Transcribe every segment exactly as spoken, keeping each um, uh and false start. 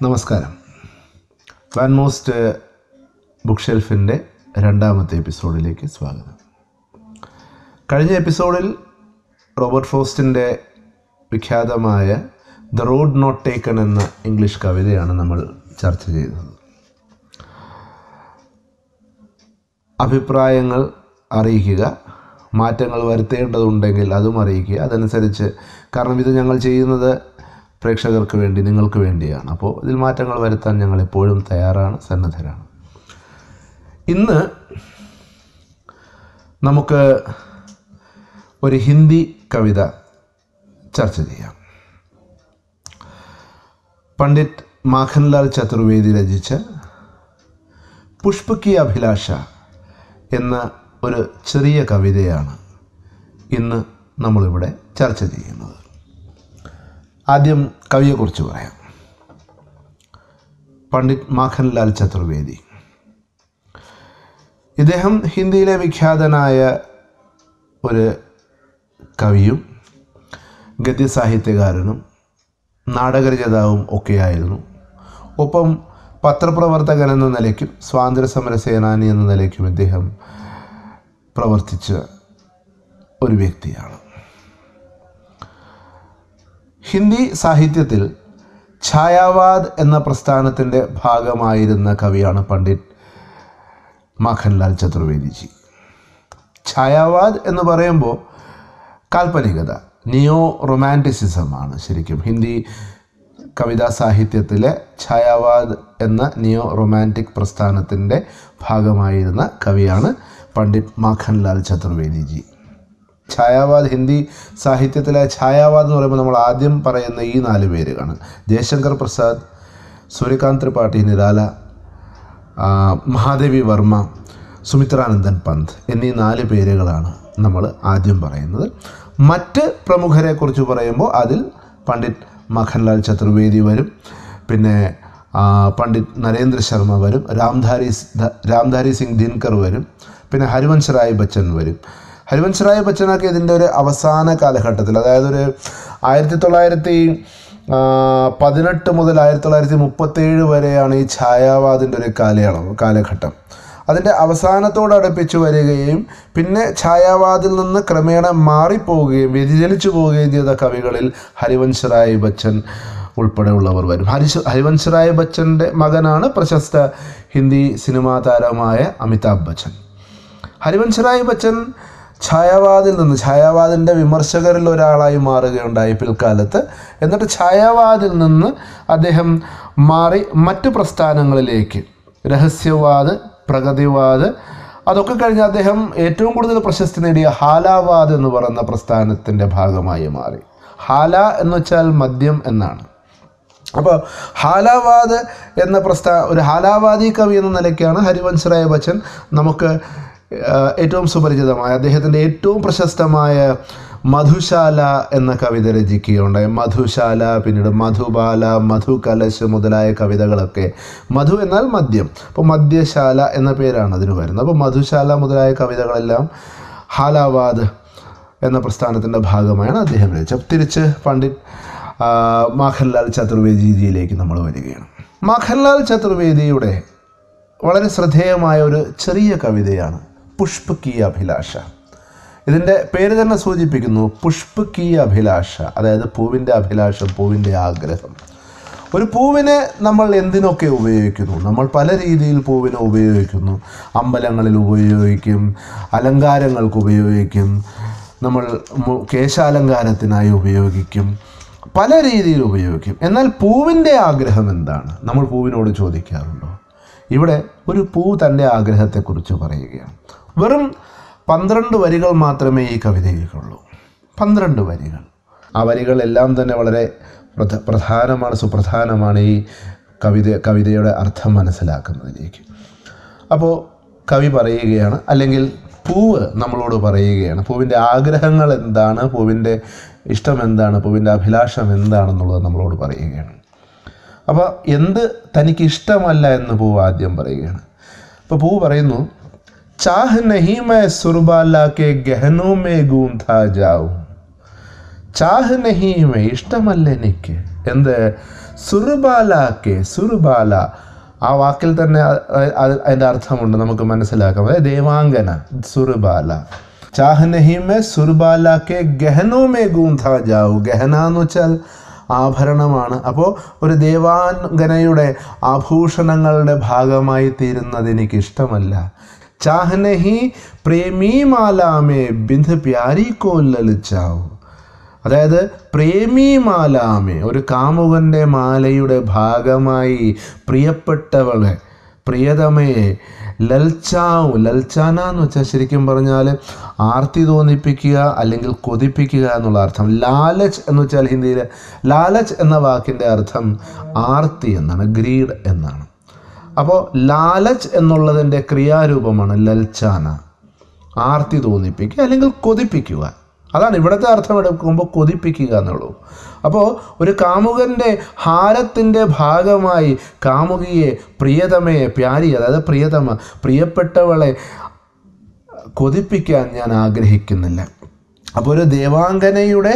നമസ്കാരം. വാൻമോസ്റ്റ് ബുക്ക് ഷെൽഫിൻ്റെ രണ്ടാമത്തെ എപ്പിസോഡിലേക്ക് സ്വാഗതം. കഴിഞ്ഞ എപ്പിസോഡിൽ റോബർട്ട് ഫ്രോസ്റ്റിൻ്റെ വിഖ്യാതമായ ദ റോഡ് നോട്ട് ടേക്കൺ എന്ന ഇംഗ്ലീഷ് കവിതയാണ് നമ്മൾ ചർച്ച ചെയ്തത്. അഭിപ്രായങ്ങൾ അറിയിക്കുക, മാറ്റങ്ങൾ വരുത്തേണ്ടതുണ്ടെങ്കിൽ അതും അറിയിക്കുക. അതനുസരിച്ച്, കാരണം ഇത് ഞങ്ങൾ ചെയ്യുന്നത് പ്രേക്ഷകർക്ക് വേണ്ടി, നിങ്ങൾക്ക് വേണ്ടിയാണ്. അപ്പോൾ ഇതിൽ മാറ്റങ്ങൾ വരുത്താൻ ഞങ്ങൾ എപ്പോഴും തയ്യാറാണ്, സന്നദ്ധരാണ്. ഇന്ന് നമുക്ക് ഒരു ഹിന്ദി കവിത ചർച്ച ചെയ്യാം. പണ്ഡിറ്റ് മാഖൻലാൽ ചതുർവേദി രചിച്ച പുഷ്പ കി അഭിലാഷ എന്ന ഒരു ചെറിയ കവിതയാണ് ഇന്ന് നമ്മളിവിടെ ചർച്ച ചെയ്യുന്നത്. ആദ്യം കവിയെക്കുറിച്ച് പറയാം. പണ്ഡിറ്റ് മാഖൻലാൽ ചതുർവേദി. ഇദ്ദേഹം ഹിന്ദിയിലെ വിഖ്യാതനായ ഒരു കവിയും ഗദ്യസാഹിത്യകാരനും നാടകരചയിതാവും ഒക്കെയായിരുന്നു. ഒപ്പം പത്രപ്രവർത്തകൻ എന്ന നിലയ്ക്കും സ്വാതന്ത്ര്യ സേനാനി എന്ന നിലയ്ക്കും ഇദ്ദേഹം പ്രവർത്തിച്ച ഒരു വ്യക്തിയാണ്. ഹിന്ദി സാഹിത്യത്തിൽ ഛായാവാദ് എന്ന പ്രസ്ഥാനത്തിൻ്റെ ഭാഗമായിരുന്ന കവിയാണ് പണ്ഡിറ്റ് മാഖൻലാൽ ചതുർവേദിജി. ഛായാവാദ് എന്ന് പറയുമ്പോൾ കാൽപ്പനികത, നിയോ റൊമാൻറ്റിസിസമാണ് ശരിക്കും. ഹിന്ദി കവിതാ സാഹിത്യത്തിലെ ഛായാവാദ് എന്ന നിയോ റൊമാൻറ്റിക് പ്രസ്ഥാനത്തിൻ്റെ ഭാഗമായിരുന്ന കവിയാണ് പണ്ഡിറ്റ് മാഖൻലാൽ ചതുർവേദിജി. ഛായാവാദ്, ഹിന്ദി സാഹിത്യത്തിലെ ഛായാവാദ് എന്ന് പറയുമ്പോൾ നമ്മൾ ആദ്യം പറയുന്ന ഈ നാല് പേരുകളാണ്: ജയശങ്കർ പ്രസാദ്, സൂര്യകാന്ത് ത്രിപാഠി നിരാല, മഹാദേവി വർമ്മ, സുമിത്രാനന്ദൻ പന്ത് എന്നീ നാല് പേരുകളാണ് നമ്മൾ ആദ്യം പറയുന്നത്. മറ്റ് പ്രമുഖരെക്കുറിച്ച് പറയുമ്പോൾ അതിൽ പണ്ഡിറ്റ് മാഖൻലാൽ ചതുർവേദി വരും, പിന്നെ പണ്ഡിറ്റ് നരേന്ദ്ര ശർമ്മ വരും, രാംധാരി രാംധാരി സിംഗ് ദിൻകർ വരും, പിന്നെ ഹരിവൻശ് റായ് ബച്ചൻ വരും. ഹരിവൻശ് റായ് ബച്ചനൊക്കെ ഇതിൻ്റെ ഒരു അവസാന കാലഘട്ടത്തിൽ, അതായത് ഒരു ആയിരത്തി തൊള്ളായിരത്തി പതിനെട്ട് മുതൽ ആയിരത്തി തൊള്ളായിരത്തി മുപ്പത്തേഴ് വരെയാണ് ഈ ഛായാവാദിൻ്റെ ഒരു കാലയളവ് കാലഘട്ടം. അതിൻ്റെ അവസാനത്തോടടുപ്പിച്ച് വരികയും പിന്നെ ഛായാവാദിൽ നിന്ന് ക്രമേണ മാറിപ്പോവുകയും വ്യതിചലിച്ചു പോവുകയും ചെയ്ത കവികളിൽ ഹരിവൻശ് റായ് ബച്ചൻ ഉൾപ്പെടെയുള്ളവർ വരും. ഹരിശ് ഹരിവൻശ് റായ് ബച്ചൻ്റെ മകനാണ് പ്രശസ്ത ഹിന്ദി സിനിമാ താരമായ അമിതാഭ് ബച്ചൻ. ഹരിവൻശ് റായ് ബച്ചൻ ഛായാവാദിൽ നിന്ന് ഛായാവാദിൻ്റെ വിമർശകരിൽ ഒരാളായി മാറുകയുണ്ടായി പിൽക്കാലത്ത്. എന്നിട്ട് ഛായാവാദിൽ നിന്ന് അദ്ദേഹം മാറി മറ്റ് പ്രസ്ഥാനങ്ങളിലേക്ക്, രഹസ്യവാദ്, പ്രഗതിവാദ്, അതൊക്കെ കഴിഞ്ഞ് അദ്ദേഹം ഏറ്റവും കൂടുതൽ പ്രശസ്തി നേടിയ ഹാലാവാദ് എന്ന് പറയുന്ന പ്രസ്ഥാനത്തിൻ്റെ ഭാഗമായി മാറി. ഹാല എന്ന് വെച്ചാൽ മദ്യം എന്നാണ്. അപ്പോൾ ഹാലാവാദ് എന്ന പ്രസ്ഥാ ഒരു ഹാലാവാദി കവി എന്ന നിലയ്ക്കാണ് ഹരിവൻശ് റായ് ബച്ചൻ നമുക്ക് ഏറ്റവും സുപരിചിതമായ, അദ്ദേഹത്തിൻ്റെ ഏറ്റവും പ്രശസ്തമായ മധുശാല എന്ന കവിത രചിക്കുകയുണ്ടായി. മധുശാല, പിന്നീട് മധുബാല, മധുകലശ് മുതലായ കവിതകളൊക്കെ. മധു എന്നാൽ മദ്യം, അപ്പോൾ മദ്യശാല എന്ന പേരാണ് അതിന് വരുന്നത്. അപ്പോൾ മധുശാല മുതലായ കവിതകളെല്ലാം ഹാലാവാദ് എന്ന പ്രസ്ഥാനത്തിൻ്റെ ഭാഗമായാണ് അദ്ദേഹം രചിച്ചത്. തിരിച്ച് പണ്ഡിറ്റ് മാഖൻലാൽ ചതുർവേദിജിയിലേക്ക് നമ്മൾ വരികയാണ്. മാഖൻലാൽ ചതുർവേദിയുടെ വളരെ ശ്രദ്ധേയമായ ഒരു ചെറിയ കവിതയാണ് പുഷ്പ കി അഭിലാഷ. ഇതിൻ്റെ പേര് തന്നെ സൂചിപ്പിക്കുന്നു, പുഷ്പ കി അഭിലാഷ, അതായത് പൂവിൻ്റെ അഭിലാഷം, പൂവിൻ്റെ ആഗ്രഹം. ഒരു പൂവിനെ നമ്മൾ എന്തിനൊക്കെ ഉപയോഗിക്കുന്നു? നമ്മൾ പല രീതിയിൽ പൂവിനെ ഉപയോഗിക്കുന്നു. അമ്പലങ്ങളിൽ ഉപയോഗിക്കും, അലങ്കാരങ്ങൾക്ക് ഉപയോഗിക്കും, നമ്മൾ കേശാലങ്കാരത്തിനായി ഉപയോഗിക്കും, പല രീതിയിൽ ഉപയോഗിക്കും. എന്നാൽ പൂവിൻ്റെ ആഗ്രഹം എന്താണ്? നമ്മൾ പൂവിനോട് ചോദിക്കാറുണ്ടോ? ഇവിടെ ഒരു പൂ തൻ്റെ ആഗ്രഹത്തെക്കുറിച്ച് പറയുകയാണ്. വെറും പന്ത്രണ്ട് വരികൾ മാത്രമേ ഈ കവിതയിലുള്ളൂ. പന്ത്രണ്ട് വരികൾ. ആ വരികളെല്ലാം തന്നെ വളരെ പ്രധ പ്രധാനമാണ് സുപ്രധാനമാണ് ഈ കവിത കവിതയുടെ അർത്ഥം മനസ്സിലാക്കുന്നതിലേക്ക്. അപ്പോൾ കവി പറയുകയാണ്, അല്ലെങ്കിൽ പൂവ് നമ്മളോട് പറയുകയാണ്, പൂവിൻ്റെ ആഗ്രഹങ്ങൾ എന്താണ്, പൂവിൻ്റെ ഇഷ്ടം എന്താണ്, പൂവിൻ്റെ അഭിലാഷം എന്താണെന്നുള്ളത് നമ്മളോട് പറയുകയാണ്. അപ്പോൾ എന്ത് തനിക്ക് ഇഷ്ടമല്ല എന്ന് പൂവ് ആദ്യം പറയുകയാണ്. അപ്പോൾ പൂവ് പറയുന്നു, चाह नहीं मैं सुरबाला के गहनों में गूंथा जाऊं, ചാഹ് നഹീ മേ, ഇഷ്ടമല്ല എനിക്ക്. എന്ത്? സുർബാലാക്കെ, സുർബാല. ആ വാക്കിൽ തന്നെ അതിൻ്റെ അർത്ഥമുണ്ട്, നമുക്ക് മനസ്സിലാക്കാം. അതായത് ദേവാംഗന, സുർബാല. ചാഹ് നഹീ മേ സുർബാലാക്കെ ഗഹനോ മേ ഗൂന്ധാ ജാവു. ഗഹന എന്ന് വെച്ചാൽ ആഭരണമാണ്. അപ്പോൾ ഒരു ദേവാംഗനയുടെ ആഭൂഷണങ്ങളുടെ ഭാഗമായി തീരുന്നത് എനിക്കിഷ്ടമല്ല. ചാഹ് നഹീ പ്രേമീ മാലാമേ ബിന്ദ് പ്യാരി കോ ലലിച്ചാവു. അതായത് പ്രേമീ മാലാമേ, ഒരു കാമുകൻ്റെ മാലയുടെ ഭാഗമായി പ്രിയപ്പെട്ടവളെ, പ്രിയതമയെ, ലൽച്ചാവും. ലൽച്ചാന എന്ന് വെച്ചാൽ ശരിക്കും പറഞ്ഞാൽ ആർത്തി തോന്നിപ്പിക്കുക അല്ലെങ്കിൽ കൊതിപ്പിക്കുക എന്നുള്ള അർത്ഥം. ലാലച്ച് എന്ന് വെച്ചാൽ ഹിന്ദിയിൽ ലാലച്ച് എന്ന വാക്കിൻ്റെ അർത്ഥം ആർത്തി എന്നാണ്, ഗ്രീഡ് എന്നാണ്. അപ്പോൾ ലാലച്ച് എന്നുള്ളതിൻ്റെ ക്രിയാരൂപമാണ് ലൽച്ചാന, ആർത്തി തോന്നിപ്പിക്കുക അല്ലെങ്കിൽ കൊതിപ്പിക്കുക. അതാണ് ഇവിടുത്തെ അർത്ഥം എടുക്കുമ്പോൾ കൊതിപ്പിക്കുക എന്നുള്ളൂ. അപ്പോൾ ഒരു കാമുകൻ്റെ ഹാരത്തിൻ്റെ ഭാഗമായി കാമുകിയെ, പ്രിയതമയെ, പ്യാരി അതായത് പ്രിയതമ, പ്രിയപ്പെട്ടവളെ കൊതിപ്പിക്കാൻ ഞാൻ ആഗ്രഹിക്കുന്നില്ല. അപ്പോൾ ഒരു ദേവാംഗനയുടെ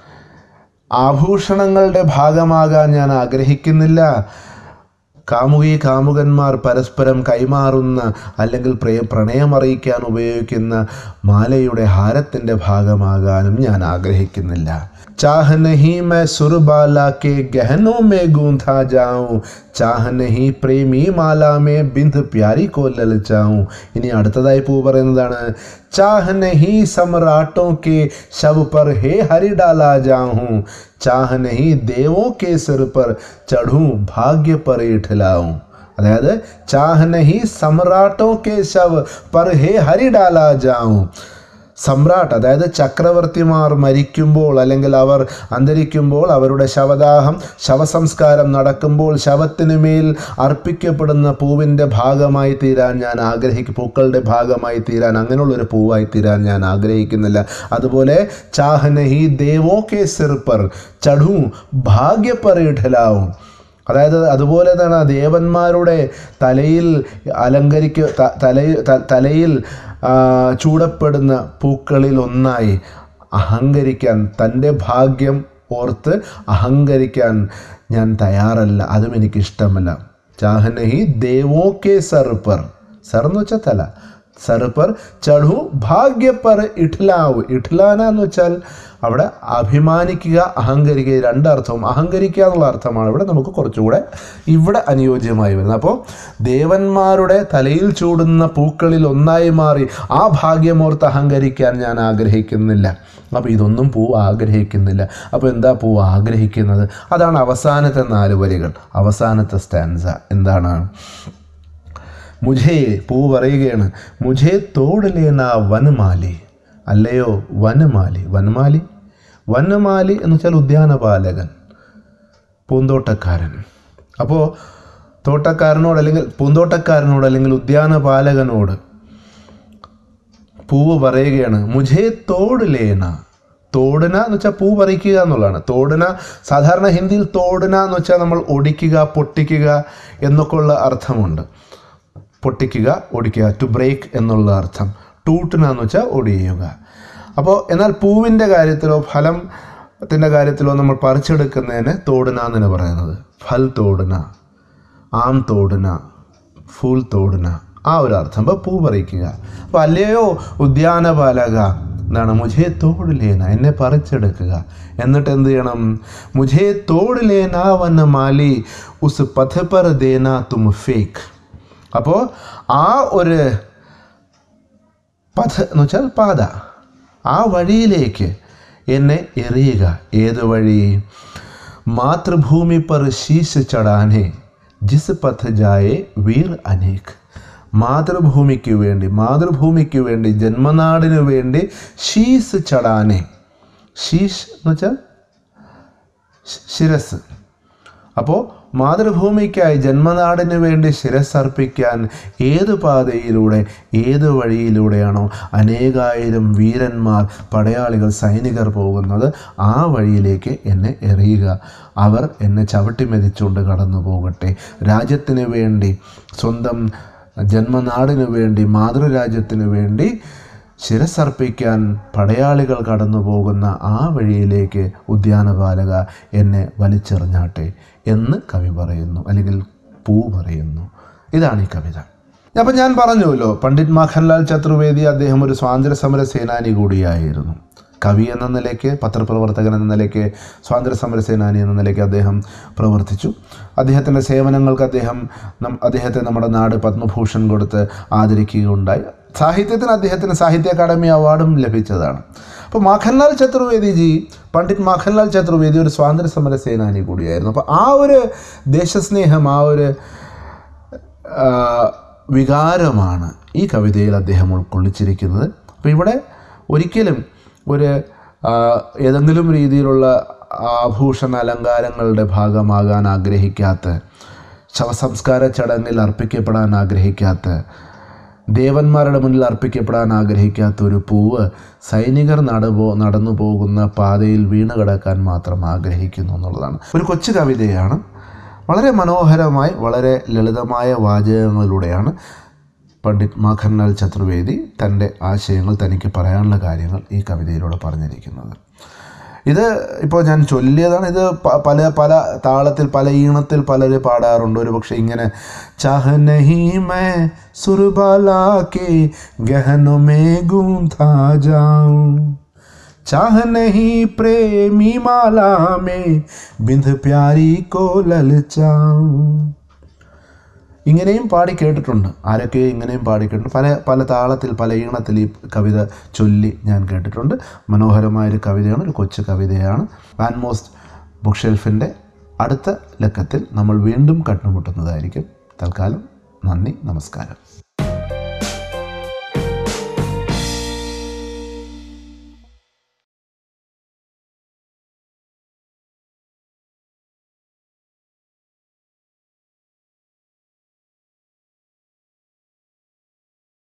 ആഭൂഷണങ്ങളുടെ ഭാഗമാകാൻ ഞാൻ ആഗ്രഹിക്കുന്നില്ല. കാമുകി കാമുകന്മാർ പരസ്പരം കൈമാറുന്ന അല്ലെങ്കിൽ പ്രണയമറിയിക്കാൻ ഉപയോഗിക്കുന്ന മാലയുടെ ഹാരത്തിൻ്റെ ഭാഗമാകാനും ഞാൻ ആഗ്രഹിക്കുന്നില്ല. चाह नहीं मैं सुरबाला के गहनों में गूंथा जाऊं, चाह नहीं പ്രേമി മാല മേ ബിന്ദ് പ്യാരി കോ ലലച്ചാऊं. ഇനി അടുത്തതായി പൂ പറയുന്നതാണ് चाह नहीं सम्राटों के शव पर हे हरि डाला जाऊं, चाह नहीं देवों के सिर पर चढ़ूं भाग्य पर इठलाऊं. അതായത് चाह नहीं सम्राटों के शव पर हे हरि डाला जाऊं. സമ്രാട്ട് അതായത് ചക്രവർത്തിമാർ മരിക്കുമ്പോൾ അല്ലെങ്കിൽ അവർ അന്തരിക്കുമ്പോൾ അവരുടെ ശവദാഹം, ശവസംസ്കാരം നടക്കുമ്പോൾ ശവത്തിനു മേൽ അർപ്പിക്കപ്പെടുന്ന പൂവിൻ്റെ ഭാഗമായി തീരാൻ ഞാൻ ആഗ്രഹിക്കും, പൂക്കളുടെ ഭാഗമായി തീരാൻ, അങ്ങനെയുള്ളൊരു പൂവായി തീരാൻ ഞാൻ ആഗ്രഹിക്കുന്നില്ല. അതുപോലെ ചാഹ് നഹി ദേവോ കെ സിർ പർ ചढ़ूं ഭാഗ്യ पर ഇഠലാऊं. അതായത് അതുപോലെ തന്നെ ദേവന്മാരുടെ തലയിൽ അലങ്കരിക്ക തലയിൽ തലയിൽ ചൂടപ്പെടുന്ന പൂക്കളിൽ ഒന്നായി അഹങ്കരിക്കാൻ, തൻ്റെ ഭാഗ്യം ഓർത്ത് അഹങ്കരിക്കാൻ ഞാൻ തയ്യാറല്ല, അതും എനിക്കിഷ്ടമല്ല. ചാഹ് നഹി ദേവോ കെ സർ പർ, സർ എന്ന് വെച്ചാൽ തല, സർ പർ ചढ़ूं ഭാഗ്യ पर ഇഠലാവ്. ഇഠലാന എന്ന് വെച്ചാൽ അവിടെ അഭിമാനിക്കുക, അഹങ്കരിക്കുക, രണ്ടർത്ഥവും. അഹങ്കരിക്കുക എന്നുള്ള അർത്ഥമാണ് ഇവിടെ നമുക്ക് കുറച്ചുകൂടെ ഇവിടെ അനുയോജ്യമായി വരുന്നത്. അപ്പോൾ ദേവന്മാരുടെ തലയിൽ ചൂടുന്ന പൂക്കളിൽ ഒന്നായി മാറി ആ ഭാഗ്യമോർത്ത് അഹങ്കരിക്കാൻ ഞാൻ ആഗ്രഹിക്കുന്നില്ല. അപ്പോൾ ഇതൊന്നും പൂ ആഗ്രഹിക്കുന്നില്ല. അപ്പോൾ എന്താ പൂ ആഗ്രഹിക്കുന്നത്? അതാണ് അവസാനത്തെ നാല് വരികൾ, അവസാനത്തെ സ്റ്റാൻസ. എന്താണ്? മുझे, പൂ പറയുകയാണ്, മുझे തോട് ലേന വനമാലി. അല്ലയോ വനമാലി. വനമാലി വനമാലി എന്ന് വെച്ചാൽ ഉദ്യാനപാലകൻ, പൂന്തോട്ടക്കാരൻ. അപ്പോൾ തോട്ടക്കാരനോട് അല്ലെങ്കിൽ പൂന്തോട്ടക്കാരനോട് അല്ലെങ്കിൽ ഉദ്യാനപാലകനോട് പൂവ് പറയുകയാണ്, മുझे തോട് ലേന. തോടന എന്ന് വെച്ചാൽ പൂ പറിക്കുക എന്നുള്ളതാണ്. തോടന സാധാരണ ഹിന്ദിയിൽ തോടന എന്ന് വെച്ചാൽ നമ്മൾ ഒടിക്കുക, പൊട്ടിക്കുക എന്നൊക്കെ ഉള്ള അർത്ഥമുണ്ട്. പൊട്ടിക്കുക, ഒടിക്കുക, ടു ബ്രേക്ക് എന്നുള്ള അർത്ഥം. ടൂട്ടന എന്ന് വെച്ചാൽ ഒടിയുക. അപ്പോൾ എന്നാൽ പൂവിൻ്റെ കാര്യത്തിലോ ഫലത്തിൻ്റെ കാര്യത്തിലോ നമ്മൾ പറിച്ചെടുക്കുന്നതിന് തോടന എന്നാണ് പറയുന്നത്. ഫൽ തോടന, ആം തോടന, ഫൂൽ തോടന, ആ ഒരു അർത്ഥം. അപ്പോൾ പൂ പറിക്കുക. അപ്പോൾ അല്ലയോ ഉദ്യാനപാലക, എന്താണ്? മുझे തോട് ലേന, എന്നെ പറിച്ചെടുക്കുക. എന്നിട്ട് എന്ത് ചെയ്യണം? മുझे തോട് ലേന വനമാലി ഉസ് പഥ് പർ ദേന തും ഫേക്ക്. അപ്പോൾ ആ ഒരു പഥ എന്ന് വെച്ചാൽ പാത, ആ വഴിയിലേക്ക് എന്നെ എറിയുക. ഏത് വഴി? മാതൃഭൂമി പർ ശീശ് ചടാനെ ജിസ് പഥ ജായേ വീർ അനേക്. മാതൃഭൂമിക്ക് വേണ്ടി, മാതൃഭൂമിക്ക് വേണ്ടി, ജന്മനാടിന് വേണ്ടി ശീസ് ചടാനെ. ശീഷ് എന്ന് വെച്ചാൽ ശിരസ്. അപ്പോൾ മാതൃഭൂമിക്കായി, ജന്മനാടിന് വേണ്ടി ശിരസ്സർപ്പിക്കാൻ ഏത് പാതയിലൂടെ, ഏത് വഴിയിലൂടെയാണോ അനേകായിരം വീരന്മാർ, പടയാളികൾ, സൈനികർ പോകുന്നത്, ആ വഴിയിലേക്ക് എന്നെ എറിയുക. അവർ എന്നെ ചവിട്ടി മെതിച്ചുകൊണ്ട് കടന്നു പോകട്ടെ. രാജ്യത്തിന് വേണ്ടി, സ്വന്തം ജന്മനാടിനു വേണ്ടി, മാതൃരാജ്യത്തിനു വേണ്ടി ശിരസർപ്പിക്കാൻ പടയാളികൾ കടന്നു പോകുന്ന ആ വഴിയിലേക്ക് ഉദ്യാനപാലക എന്നെ വലിച്ചെറിഞ്ഞാട്ടെ എന്ന് കവി പറയുന്നു, അല്ലെങ്കിൽ പൂ പറയുന്നു. ഇതാണ് ഈ കവിത. അപ്പം ഞാൻ പറഞ്ഞുവല്ലോ, പണ്ഡിറ്റ് മഖൻലാൽ ചതുർവേദി അദ്ദേഹം ഒരു സ്വാതന്ത്ര്യ സമര സേനാനി കൂടിയായിരുന്നു. കവി എന്ന നിലയ്ക്ക്, പത്രപ്രവർത്തകൻ എന്ന നിലയ്ക്ക്, സ്വാതന്ത്ര്യ സമര സേനാനി എന്ന നിലയ്ക്ക് അദ്ദേഹം പ്രവർത്തിച്ചു. അദ്ദേഹത്തിൻ്റെ സേവനങ്ങൾക്ക് അദ്ദേഹം അദ്ദേഹത്തെ നമ്മുടെ നാട് പത്മഭൂഷൺ കൊടുത്ത് ആദരിക്കുകയുണ്ടായി. സാഹിത്യത്തിന് അദ്ദേഹത്തിന് സാഹിത്യ അക്കാദമി അവാർഡും ലഭിച്ചതാണ്. അപ്പോൾ മഖൻലാൽ ചതുർവേദിജി, പണ്ഡിറ്റ് മഖൻലാൽ ചതുർവേദി ഒരു സ്വാതന്ത്ര്യ സമര സേനാനി കൂടിയായിരുന്നു. അപ്പോൾ ആ ഒരു ദേശസ്നേഹം, ആ ഒരു വികാരമാണ് ഈ കവിതയിൽ അദ്ദേഹം ഉൾക്കൊള്ളിച്ചിരിക്കുന്നത്. അപ്പോൾ ഇവിടെ ഒരിക്കലും ഒരു ഏതെങ്കിലും രീതിയിലുള്ള ആഭൂഷണ അലങ്കാരങ്ങളുടെ ഭാഗമാകാൻ ആഗ്രഹിക്കാത്ത, ശവസംസ്കാര ചടങ്ങിൽ അർപ്പിക്കപ്പെടാൻ ആഗ്രഹിക്കാത്ത, ദേവന്മാരുടെ മുന്നിൽ അർപ്പിക്കപ്പെടാൻ ആഗ്രഹിക്കാത്ത ഒരു പൂവ് സൈനികർ നടപോ നടന്നു പോകുന്ന പാതയിൽ വീണ് കിടക്കാൻ മാത്രം ആഗ്രഹിക്കുന്നു എന്നുള്ളതാണ്. ഒരു കൊച്ചു കവിതയാണ്. വളരെ മനോഹരമായി, വളരെ ലളിതമായ വാചകങ്ങളിലൂടെയാണ് പണ്ഡിറ്റ് മഖൻലാൽ ചതുർവേദി തൻ്റെ ആശയങ്ങൾ, തനിക്ക് പറയാനുള്ള കാര്യങ്ങൾ ഈ കവിതയിലൂടെ പറഞ്ഞിരിക്കുന്നത്. ഇത് ഇപ്പോൾ ഞാൻ ചൊല്ലിയതാണ്. ഇത് പല പല താളത്തിൽ, പല ഈണത്തിൽ പലര് പാടാറുണ്ട്. ഒരു പക്ഷേ ഇങ്ങനെ ചാഹ് നഹീ മൈ സുർബാലാ കെ ഗഹനോ മേ ഗൂംഥാ ജാऊं, चाह नहीं प्रेमी माला में बिंद प्यारी को ललचाऊं. ഇങ്ങനെയും പാടി കേട്ടിട്ടുണ്ട്. ആരൊക്കെ ഇങ്ങനെയും പാടി കേട്ടിട്ടുണ്ട്. പല പല താളത്തിൽ, പല ഈണത്തിൽ ഈ കവിത ചൊല്ലി ഞാൻ കേട്ടിട്ടുണ്ട്. മനോഹരമായൊരു കവിതയാണ്, ഒരു കൊച്ചു കവിതയാണ്. വാൻമോസ്റ്റ് ബുക്ക് ഷെൽഫിൻ്റെ അടുത്ത ലക്കത്തിൽ നമ്മൾ വീണ്ടും കണ്ടുമുട്ടുന്നതായിരിക്കും. തൽക്കാലം നന്ദി, നമസ്കാരം.